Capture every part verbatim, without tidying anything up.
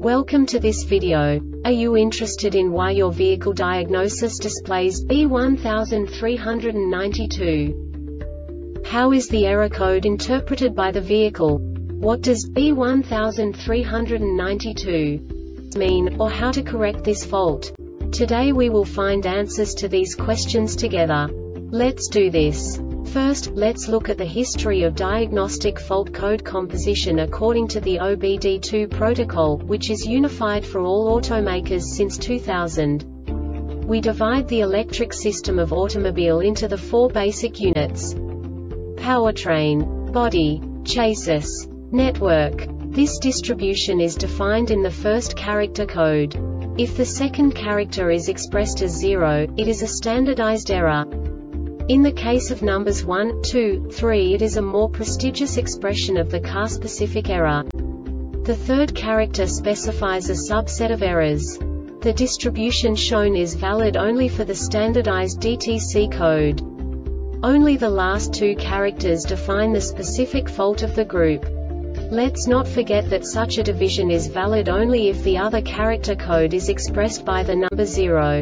Welcome to this video. Are you interested in why your vehicle diagnosis displays B one three nine two? How is the error code interpreted by the vehicle? What does B one three nine two mean, or how to correct this fault? Today we will find answers to these questions together. Let's do this. First, let's look at the history of diagnostic fault code composition according to the O B D two protocol, which is unified for all automakers since two thousand. We divide the electric system of automobile into the four basic units: powertrain, body, chassis, network. This distribution is defined in the first character code. If the second character is expressed as zero, it is a standardized error. In the case of numbers one, two, three, it is a more prestigious expression of the car-specific error. The third character specifies a subset of errors. The distribution shown is valid only for the standardized D T C code. Only the last two characters define the specific fault of the group. Let's not forget that such a division is valid only if the other character code is expressed by the number zero.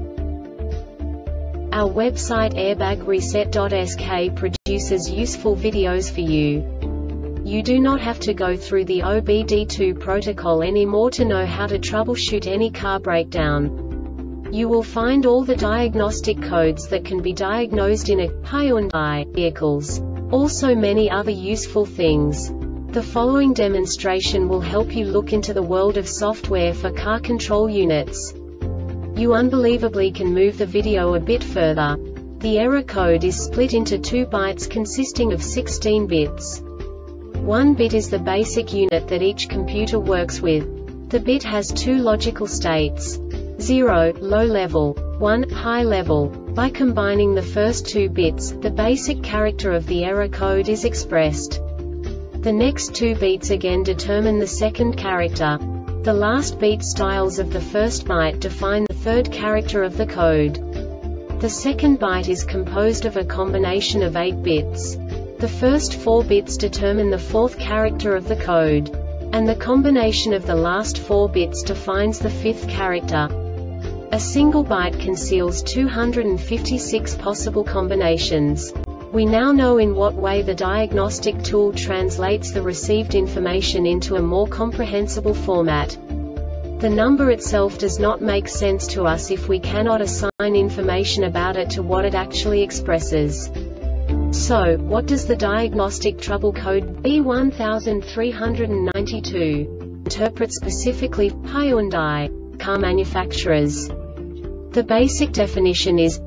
Our website airbag reset dot S K produces useful videos for you. You do not have to go through the O B D two protocol anymore to know how to troubleshoot any car breakdown. You will find all the diagnostic codes that can be diagnosed in a Hyundai vehicles. Also many other useful things. The following demonstration will help you look into the world of software for car control units. You unbelievably can move the video a bit further. The error code is split into two bytes consisting of sixteen bits. One bit is the basic unit that each computer works with. The bit has two logical states: zero, low level, one, high level. By combining the first two bits, the basic character of the error code is expressed. The next two bits again determine the second character. The last beat styles of the first byte define the third character of the code. The second byte is composed of a combination of eight bits. The first four bits determine the fourth character of the code. And the combination of the last four bits defines the fifth character. A single byte conceals two hundred fifty-six possible combinations. We now know in what way the diagnostic tool translates the received information into a more comprehensible format. The number itself does not make sense to us if we cannot assign information about it to what it actually expresses. So, what does the diagnostic trouble code B one three nine two interpret specifically for Hyundai car manufacturers? The basic definition is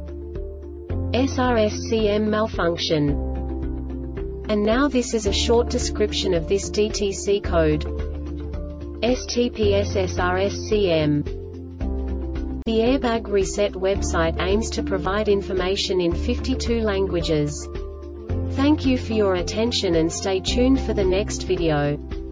S R S C M malfunction. And now this is a short description of this D T C code. S T P S S R S C M. The Airbag Reset website aims to provide information in fifty-two languages. Thank you for your attention and stay tuned for the next video.